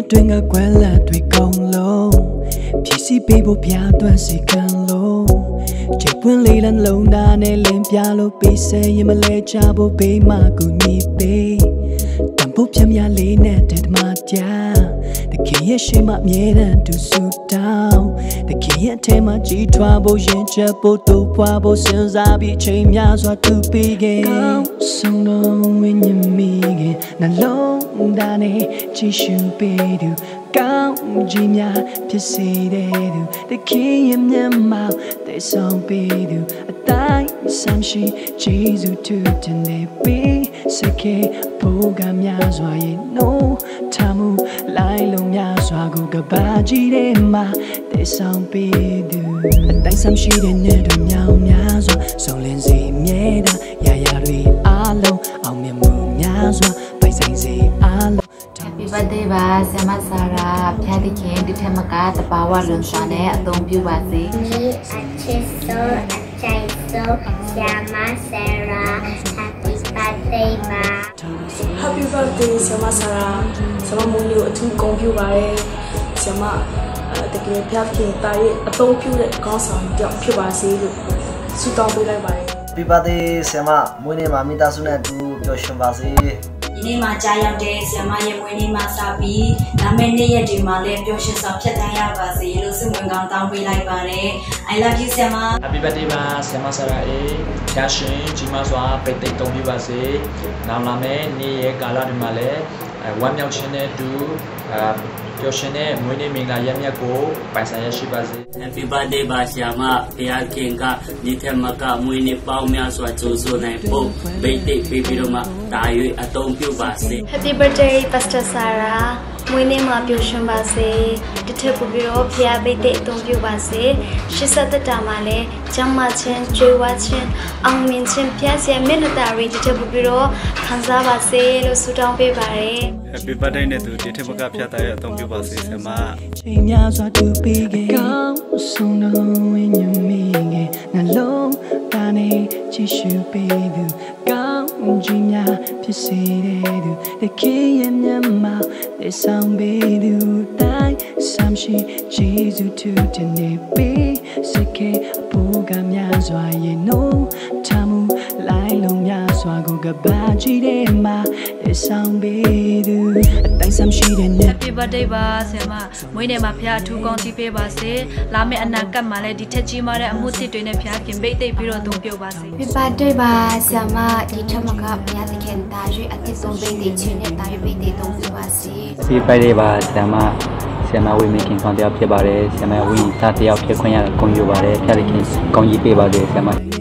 တွင်ကကွယ်လက်တွေကုန်လုံးဖြစ်စီပေးဖို့ပြအတွက်စီကံလုံးချိန်ပွင့်လေးလမ်းလုံးသားနဲ့လင်းပြလို့ပေးစဲရင်မလဲချဖို့ပေးမှကူညီပေးတံပိုးပြမြလေးနဲ့တဲ့မကြားတခင်ရဲ့ရှိမှအမြဲတမ်းသူစုတောင်းတခင်ရဲ့ထဲမှာကြီးထွားဖို့ရင်ချက်ဖို့တို့ပွားဖို့စဉ်းစားပြီးချိန်များစွာသူပေးခဲ့ဆုံးတော့ဝိညာဉ်မိခင်နှလုံးသားနဲ့ကြည့်ရှုပေးသူကောင်းကြီးများဖြစ်စေတဲ့သူတခင်ရဲ့မျက်မှောက်သိဆောင်ပေးသူအတိုင်းဆောင်ရှိဂျေဇုတူတင်နေပေးစကေဖို့ကများစွာရဲ့နိုးထမှုလိုက်လုံးများစွာကိုကဘာကြီးတဲ့မှာသိဆောင်ပေးသူအတိုင်းဆောင်ရှိတဲ့နေတို့မြောင်များစွာဆုံးလင်းစေမြဲတာရာရာတွေအားလုံးအောင်မြင်မှုများစွာပိုင်ဆိုင်စေအားလုံး Happy birthday ပါဆရာမဆာရာဖျားသခင်ဒီထက်မကတဘာဝလွန်စွာနဲ့အသုံးပြုပါစေ။ဒီအချစ်ဆုံးအကြိုက်ဆုံးဆရာမဆာရာ Happy birthday ပါ Happy birthday ဆရာမဆာရာဆရာမမိုးလေးကိုအထူးဂုဏ်ပြုပါတယ်ဆရာမတကယ်ဖျားသခင်တာရဲ့အသုံးပြုတဲ့ခေါင်းဆောင်ကြောင့်ဖြစ်ပါစေလို့ဆုတောင်းပေးလိုက်ပါတယ် Happy birthday ဆရာမမွေးနေ့မှာမိသားစုနဲ့အတူပျော်ရွှင်ပါစေဒီနေ့မှာကြားရောက်တဲ့ဆရာမရဲ့မွေးနေ့မှာစပြီးလာမယ့်နေ့ရက်တွေမှာလည်းပျော်ရွှင်စွာဖြတ်သန်းရပါစေလို့ဆုမွန်ကောင်းတောင်းပေးလိုက်ပါတယ် I love you ဆရာမ Happy birthday ပါဆရာမဆရာအေးဖျားရှင်ကြီးမားစွာပိတ်သိမ်းတုံးပြပါစေနောက်လာမယ့်နေ့ရက်ကာလတွေမှာလည်းဝမ်းမြောက်ခြင်းနဲ့အတူပျော်ရွှင်တဲ့မွေးနေ့မင်္ဂလာရက်မြတ်ကိုပိုင်ဆိုင်ရရှိပါစေ Happy birthday ပါဆရာမဘုရားခင်ကဒီထက်မကမွေးနေ့ပေါင်းများစွာကြိုးစိုးနိုင်ဖို့ဗိတ်သိက်ပေးပြီးတော့မှဒါရွေးအသုံးပြုပါစေ Happy birthday Pastor Sarah မွေးနေ့မှာပျော်ရွှင်ပါစေတစ်ထပ်ပို့ပြီးတော့ဘုရားဗိတ်သိက်အသုံးပြုပါစေရှစ်ဆက်သက်တာမှာလည်းကျမ်းမာခြင်းကြွေးဝခြင်းအောင်မြင်ခြင်းပြည့်စုံမေတ္တာတွေတစ်ထပ်ပို့ပြီးတော့ခံစားပါစေလို့ဆုတောင်းပေးပါတယ် Happy birthday နဲ့သူဒီထက်မကဖျားတာရဲ့အသုံးပြုပါစေဆရာမချိန်များစွာသူပေးခဲ့ကောင်းဆုံးတော့ဝိညာဉ်မိခင်နှလုံးသားနဲ့ကြည့်ရှုပေးသူကောင်းကြီးများဖြစ်စေတဲ့သူတခင်ရဲ့မျက်မှောက်သိဆောင်ပေးသူတိုင်းဆောင်ရှိဂျေဇုတူတင်နေပေးစကေဖို့ကများစွာရဲ့နိုးထမှုလိုက်လုံးများစွာကိုကဘာကြီးတဲ့မှာသိဆောင်ပေးသူအတိုင်းဆောင်ရှိတဲ့ Happy birthday ပါဆရာမမွေးနေ့မှာဖျားအထူးကောင်းချီးပေးပါစေလာမယ့်အနာဂတ်မှာလည်းဒီထက်ကြီးမားတဲ့အမှုစစ်တွေနဲ့ဖျားခင်ပိတ်သိပ်ပြီးတော့သုံးပြုပါစေ Happy birthday ပါဆရာမဒီထက်မကဘုရားသခင်တာရွေးအသစ်ဆုံးပိတ်သိပ်ခြင်းနဲ့တာရွေးပိတ်သိပ်သုံးပြုပါစေ Happy birthday ပါဆရာမဝိမင်းခင်ခေါင်းတယောက်ဖြစ်ပါတယ်ဆရာမဝိသားတယောက်ဖြစ်ခွင့်ရဂုဏ်ယူပါတယ်ဖျားသခင်ကောင်းကြီးပေးပါစေဆရာမမိဘတ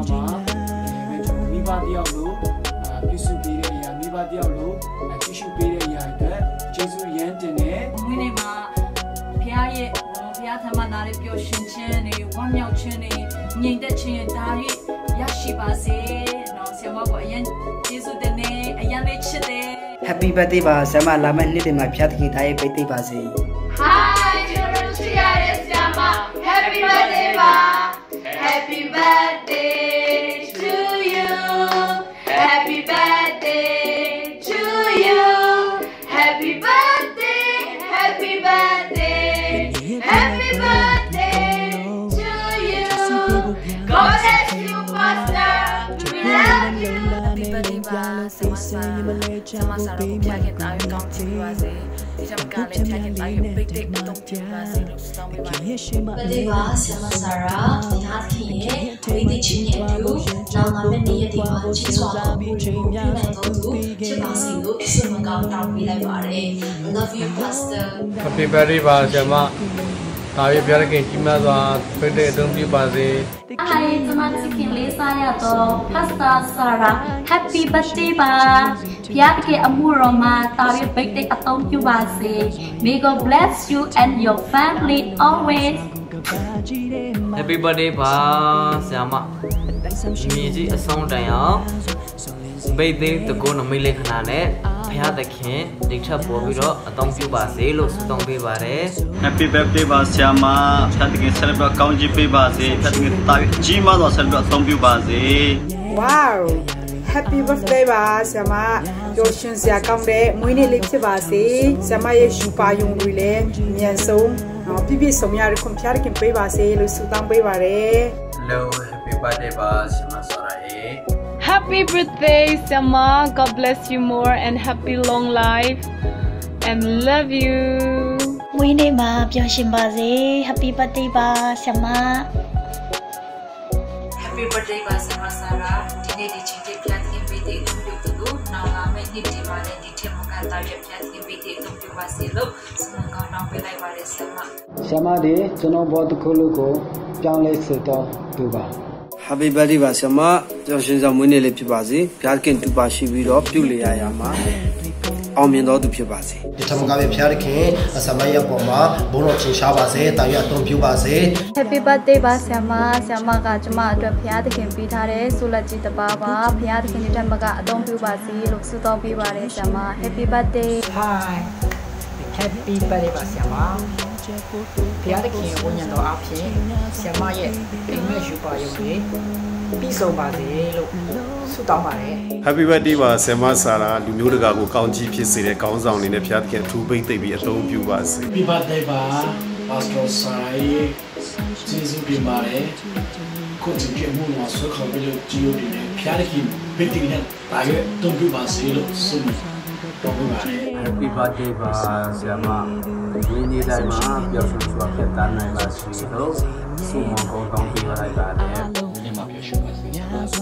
ယောက်လို့ပြုစုပေးတဲ့အရာမိဘတယောက်လို့ကြည့်ရှုပေးတဲ့အရာအတွက်ကျေးဇူးရမ်းတင်တယ်မွေးနေ့မှာဖျားရဲ့ဖျားထမနာရဲ့ပျော်ရွှင်ခြင်းတွေဝမ်းမြောက်ခြင်းတွေငြိမ်သက်ခြင်းဒါတွေရရှိပါစေနော်ဆရာမကအရင်ကျေးဇူးတင်နေအရင်လေးချစ်တယ် Happy birthday ပါဆရာမလာမယ့်နေ့တွေမှာဖျားသခင်သားရဲ့ပိတ်သိပ်ပါစေ Hi ကျွန်တော်ချစ်ရတဲ့ဆရာမ Happy birthday ပါ Happy birthday to you Happy birthday to you Happy birthday Happy birthday Happy birthday to you God bless you Pastor we love you Happy birthday ပါဆရာမဆာကိုဖျားခင်တာရွေးကောင်းချီးပါစေဒီကြောင့်ကလည်းဖျားခင်တာရွေးပိတ်သိပ်အသုံးပြုပါစေလို့ဆုတောင်းပေးပါတယ် Birthday ပါဆရာမဆာရာဘုရားသခင်ရဲ့ဝိသိချင်းရဲ့အတူနောက်လာမယ့်နေ့ရက်တွေမှာချစ်စွာပြုနိုင်တော်သူချစ်ပါစေလို့ဆုမကောင်းတောင်းပေးလိုက်ပါတယ် Love you Pastor Happy birthday ပါဆရာမဒါရွေးဖျားခင်ကြီးမားစွာပိတ်သိပ်အသုံးပြုပါစေ Hi ကျွန်မချစ်ခင်လေးစားရတော့ Pastor Sarah Happy birthday ပါဘုရားသခင်အမှုတော်မှာတာရွေးပိတ်သိပ်အသုံးပြုပါစေ May God bless you and your family always Happy birthday ပါဆရာမမြေကြီးအဆုံးတိုင်အောင်ပိတ်သိပ်တကုန်းနမိတ်လေးခဏနဲ့ဘုရားသခင်ဒီထပ်ပေါ်ပြီးတော့အသုံးပြုပါစေလို့ဆုတောင်းပေးပါတယ် Happy birthday ပါဆရာမဖျားသခင်ဆက်လက်ကောင်းချီးပေးပါစေဖျားသခင်တာကြီးမားစွာဆက်လက်အသုံးပြုပါစေ Wow Happy birthday ပါဆရာမပျော်ရွှင်စရာကောင်းတဲ့မွေးနေ့လေးဖြစ်ပါစေဆရာမရဲ့ယူပါယုံတွေလည်းအမြန်ဆုံးပြည့်ပြည့်စုံရတဲ့ခွန်ဖျားခင်ပေးပါစေလို့ဆုတောင်းပေးပါတယ် Hello happy birthday ပါဆရာမဆရာအေး Happy birthday Sama God bless you more and happy long life and love you မွေးနေ့မှာပျော်ရွှင်ပါစေ Happy birthday ပါဆရာမ Happy birthday ပါဆရာမဆရာဒီနေ့ဒီချင်းပြပြတင်ပေးတဲ့အလုပ်ပြုလို့နောက်လာမယ့်နေ့ဒီမှာလည်းဒီထက်မကတာပြပြတင်ပေးတဲ့အလုပ်ပြုပါစေလို့ဆုမကောင်းတောင်းပေးလိုက်ပါတယ်ဆရာမဆရာမဒီကျွန်တော်ဘောတခုလို့ကိုပြောင်းလဲစေတော့တူပါ Happy birthday ပါဆရာမပျော်ရွှင်စွာမွေးနေ့လေးဖြစ်ပါစေဘုရားခင်တူပါရှိပြီးတော့ပြုလေရမှာအောင်မြင်တော်သူဖြစ်ပါစေဒီထမကပဲဘုရားခင်အစမရပေါ်မှာဘုန်းတော်ချင်းရှားပါစေတာရအသုံးပြုပါစေ Happy birthday ပါဆရာမဆရာမကကျမအတွက်ဘုရားသခင်ပေးထားတဲ့ဆုလက်ကြီးတစ်ပါးပါဘုရားသခင်ဒီထမကအသုံးပြုပါစေလို့ဆုတောင်းပေးပါတယ်ဆရာမ Happy birthday Hi Happy birthday ပါဆရာမဘုရားသခင်ဝိညာဉ်တော်အဖြစ်ဆရာမရဲ့အိမ်မက်ယူပါရုံနဲ့ပြီးဆုံးပါစေလို့ဆုတောင်းပါတယ် Happy birthday ပါဆရာမဆာရာလူမျိုးတကာကိုကောင်းချီးဖြစ်စေတဲ့ခေါင်းဆောင်အနေနဲ့ဘုရားသခင်အထူးပိတ်သိပ်ပြီးအသုံးပြုပါစေ Happy birthday ပါ Pastor Sarai ကျေးဇူးတင်ပါတယ်ကိုကြည့်ကြမှုမှာဆွဲခေါ်ပြီးလို့ကြည်ရတယ်ဘုရားသခင်ပိတ်သိပ်နဲ့ဒါရွယ်တုံ့ပြန်ပါစေလို့ဆုတောင်းပေးပါတယ် Happy birthday ပါဆရာမဒီနေ့တိုင်းမှာပျော်ရွှင်စွာဖြစ်တာနိုင်ပါစေလို့ဆုမကောင်းတောင်းပေးလိုက်ပါတယ်ဒီမှာပျော်ရွှင်ပါစေ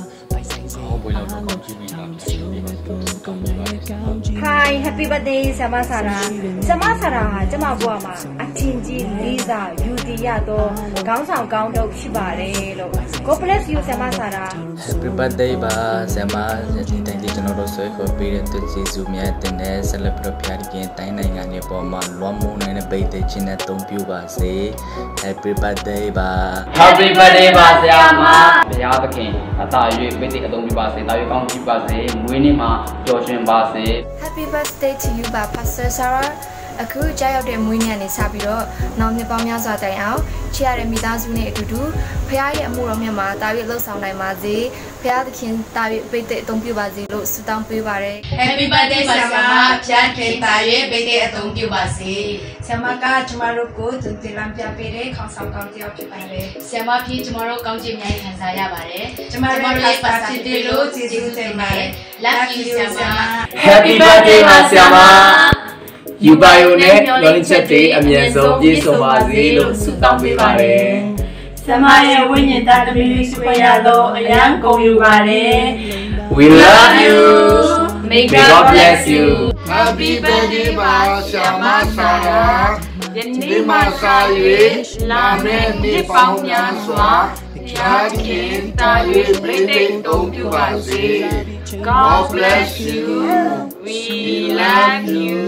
Hi Happy birthday ဆရာမဆာရာဆရာမဆာရာဟာကျမဘဝမှာအထင်ကြီးလေးစားယူတည်ရတော့ခေါင်းဆောင်ကောင်းတော့ဖြစ်ပါတယ်လို့ God bless you ဆရာမဆာရာ Happy birthday ပါဆရာမဒီတိုင်းဒီကျွန်တော်တို့ဆွဲခေါ်ပေးတဲ့သူကျေးဇူးများတင်တဲ့ celebrate ဖျားခင်တိုင်းနိုင်ငံရဲ့ပေါ်မှာလွှမ်းမိုးနိုင်တဲ့ပိတ်သိချင်းနဲ့တုံ့ပြပါစေ Happy birthday ပါ Happy birthday ပါဆရာမဘုရားသခင်အသာရွေးပိတ်သိအသုံးပြပါစေတာရွေးကောင်းကြည့်ပါစေမွေးနေ့မှာပျော်ရွှင်ပါစေ Happy birthday to you ပါ Pastor Sarah အခုကြားရောက်တဲ့မွေးနေ့ကနေစပြီးတော့နောက်နှစ်ပေါင်းများစွာတိုင်အောင်ချစ်ရတဲ့မိသားစုနဲ့အတူတူဖခင်ရဲ့အမှုတော်မြတ်မှာတာ၍လှုပ်ဆောင်နိုင်ပါစေဖခင်သခင်တာ၍ပိတ်တဲ့အသုံးပြုပါစေလို့ဆုတောင်းပေးပါရစေ Happy birthday ပါဆရာမဖခင်ခင်တာ၍ပိတ်တဲ့အသုံးပြုပါစေဆရာမကကျမတို့ကိုသူတင်လမ်းပြပေးတဲ့ခေါင်းဆောင်ကောင်းတယောက်ဖြစ်ပါတယ်ဆရာမဖြစ်ကျမတို့ကောင်းချီးအများကြီးခံစားရပါတယ်ကျမတို့ရဲ့ပါစီတီလို့ကျေးဇူးတင်ပါတယ် Love you ဆရာမ Happy birthday ပါဆရာမယူပါယုံနဲ့ညှော်လင့်ချက်တွေအမြန်ဆုံးပြည့်စုံပါစေလို့ဆုတောင်းပေးပါတယ်ဆရာမရဲ့ဝိညာဉ်သားသမီးလေးစုရတော့အရန်ကုန်ယူပါတယ် We love you May God bless you Happy birthday ပါဆရာမဆာရာယနေ့မှာစာ၍လာမယ့်နေ့ပေါင်းများစွာဖျားခင်တာ၍ပြည့်တဲ့တုံးပြပါစေ God bless you We love you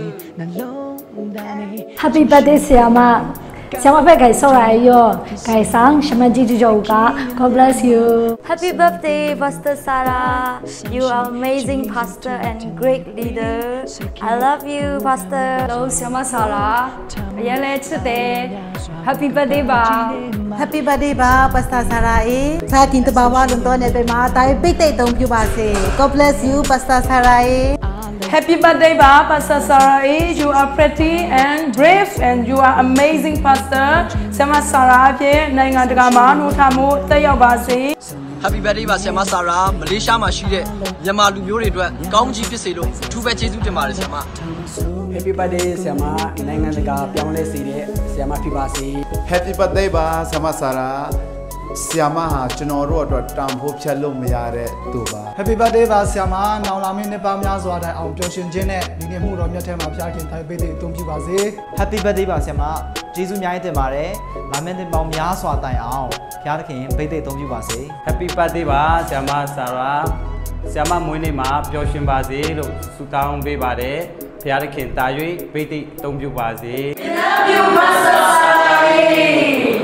Happy birthday ဆရာမဆရာမပဲခိုင်ဆော်ရရောခိုင်ဆောင်ရှမကြီးကြောက God bless you Happy birthday Pastor Sarah you are amazing pastor and great leader I love you pastor Hello ဆရာမဆာရာအရင်လဲချစ်တယ် Happy birthday ပါ Happy birthday ပါ Pastor Sarah အေးဖခင်တဘာဝလုံးတော့နေပဲမှာတာပိတ်တဲ့တုံးပြပါစေ God bless you Pastor Sarah အေး Happy birthday, ba, Pastor Sarah. You are pretty and brave, and you are amazing, Pastor. Sama Sarah, ye, naingan dagama, no tamo, tayo basi. Happy birthday, ba, Sama Sarah. Malaysia, ma, she de, yama, lu, yore, dua, kaum ji, piselo, tu, bejesu, temare, Sama. Happy birthday, Sama. Naingan dagama, piangole, sire, Sama, pibasi. Happy birthday, ba, Sama Sarah. ဆရာမဟာကျွန်တော်တို့အတွက်တန်ဖိုးဖြတ်လို့မရတဲ့သူပါ Happy birthday ပါဆရာမနောင်လာမင်းနှစ်ပါးများစွာတိုင်အောင်ပျော်ရွှင်ခြင်းနဲ့ဒီနေ့မှုတော်မြတ်ထဲမှာဖျားခင်ထိုင်ပေးတဲ့အသုံးပြုပါစေ Happy birthday ပါဆရာမကျေးဇူးအများကြီးတင်ပါတယ်လာမယ့်နှစ်ပေါင်းများစွာတိုင်အောင်ဖျားခင်ပေးတဲ့အသုံးပြုပါစေ Happy birthday ပါဆရာမဆာရာဆရာမမွေးနေ့မှာပျော်ရွှင်ပါစေလို့ဆုတောင်းပေးပါတယ်ဖျားခင်တာ၍ပေးတဲ့အသုံးပြုပါစေ Love you Pastor Sarah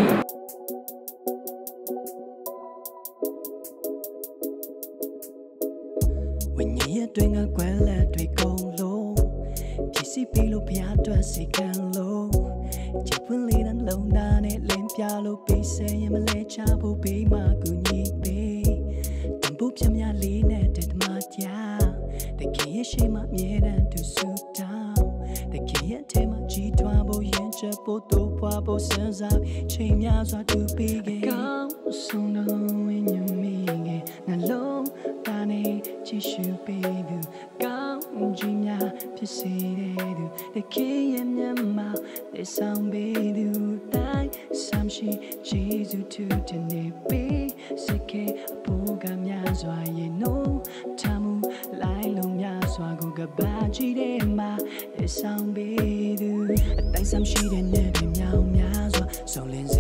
When you're doing a well let we go low Kissy below piatwa si can low Chapun lead and low down it limp yellow be say I'm a let chabo be my good be bố chăm nhà lý nè để mà cha để khi ấy mà mẹ đang từ su đau để khi ấy thêm mà chỉ thoa bố yên cho bố tô qua bố sơn giáp chỉ nhà doa từ bi ghê cao sông đâu em nhớ mi ghê ngàn lâu ta này chỉ siêu baby cao chỉ nhà phía xe để khi em nhắm mau để sao baby tai sam shi chỉ dù tu trên này bi sẽ kê bố gam nhà doa ye no tamu lại lòng nhà doa go gặp ba chỉ để mà để sao baby tại sam shi để nè để nhau nhà doa song lên